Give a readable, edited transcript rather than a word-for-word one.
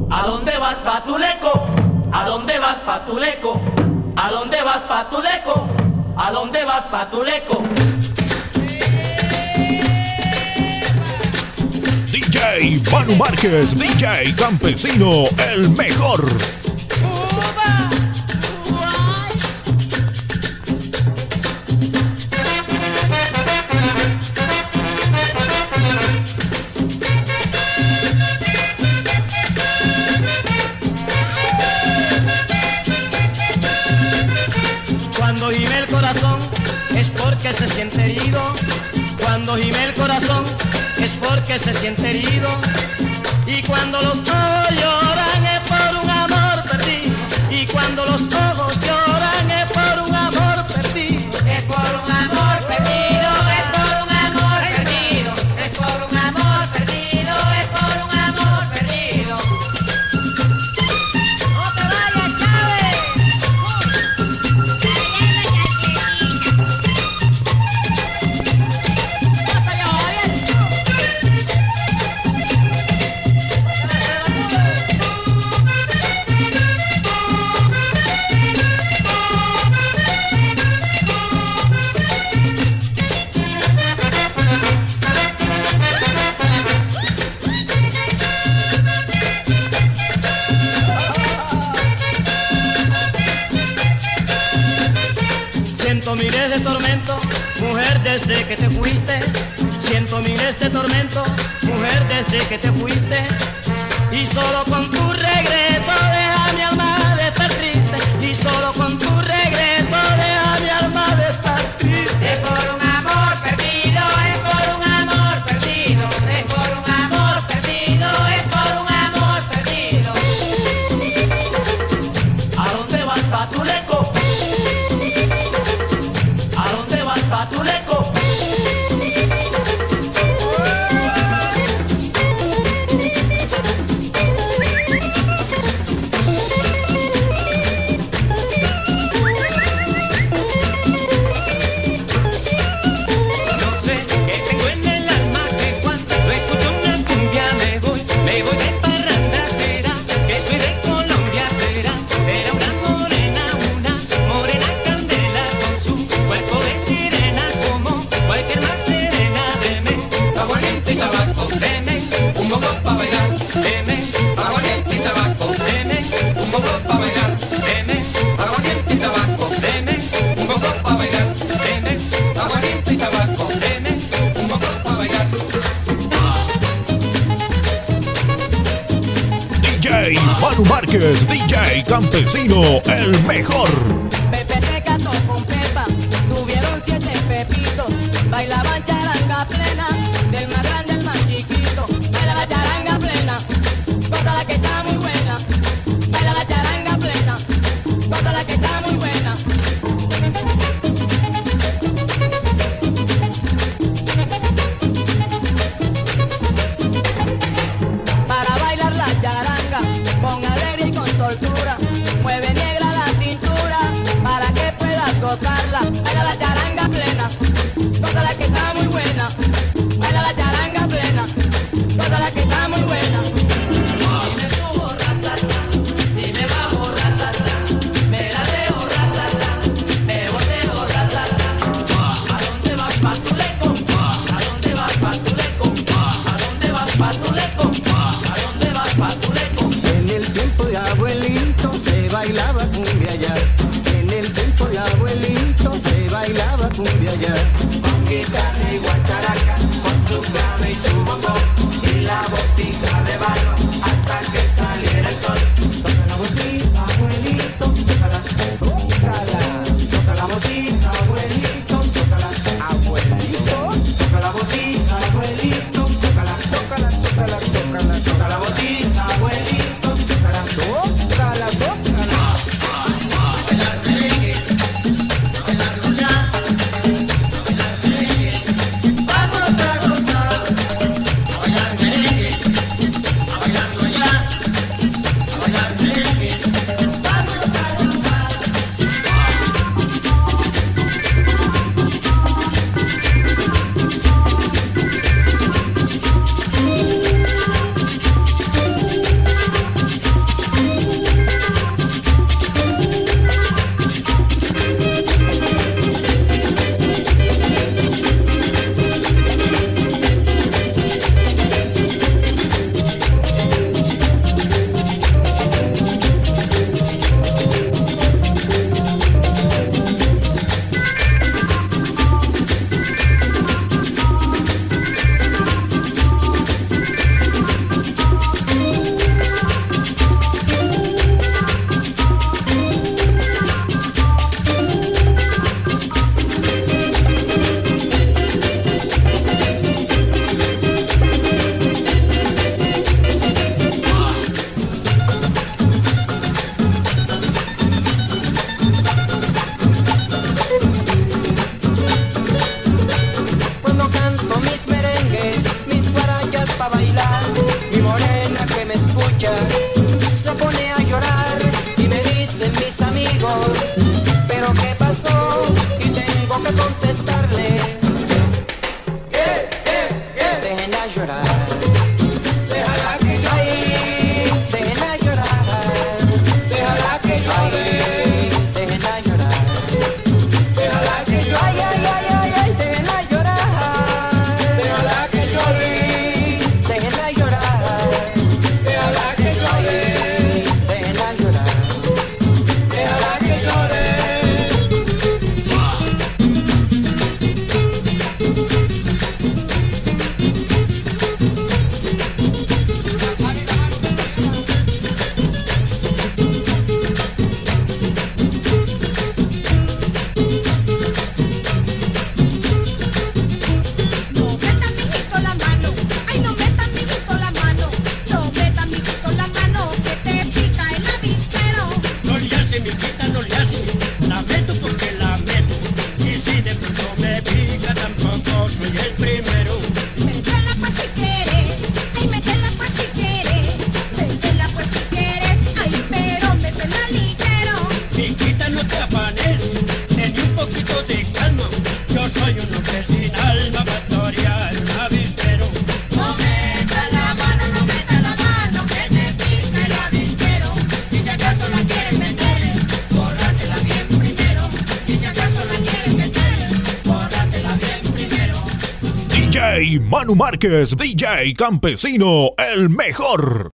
¿A dónde vas, Patuleco? ¿A dónde vas, Patuleco? ¿A dónde vas, Patuleco? ¿A dónde vas, Patuleco? DJ Manu Márquez, DJ Campesino, el mejor. Cuando gime el corazón es porque se siente herido. Cuando gime el corazón es porque se siente herido. Y cuando los ojos lloran es por un amor perdido. Y cuando los ojos lloran es por un amor perdido. Es por un amor perdido, es por un amor perdido, es por un amor perdido, es por un amor perdido. No te vayas, Chávez. Siento miles de tormentos, mujer, desde que te fuiste. Siento miles de tormentos, mujer, desde que te fuiste. Y solo con tu regreso deja mi alma de estar triste. Y solo con tu regreso deja mi alma de estar triste. Es por un amor perdido, es por un amor perdido, es por un amor perdido, es por un amor perdido. ¿A dónde vas, Patuleco? ¿A dónde vas, Patuleco? No sé qué tengo en el alma que cuando escucho una cumbia me voy de parranda. Será que soy de Colombia, será una morena candela con su cuerpo de sirena, como cualquier más serena. Deme aguardiente y tabaco, deme un poco pa' bailar, deme aguardiente y tabaco, deme un poco pa' bailar, deme aguardiente y tabaco, deme un poco pa' bailar, deme aguardiente y tabaco, deme un poco pa' bailar. DJ Manu Márquez, DJ Campesino, el mejor. Pepe se casó con Pepa, tuvieron 7 pepitos, bailaban charanga plena, del más grande al más chiquito. Baila la charanga plena, toda la que está muy buena. Baila la charanga plena, toda la que está muy buena. Para bailar la charanga, con alegría y con soltura, mueve negra la cintura, para que puedas gozarla. Baila la charanga plena, toda la que está muy buena. Baila la charanga. DJ Manu Márquez, DJ Campesino, el mejor.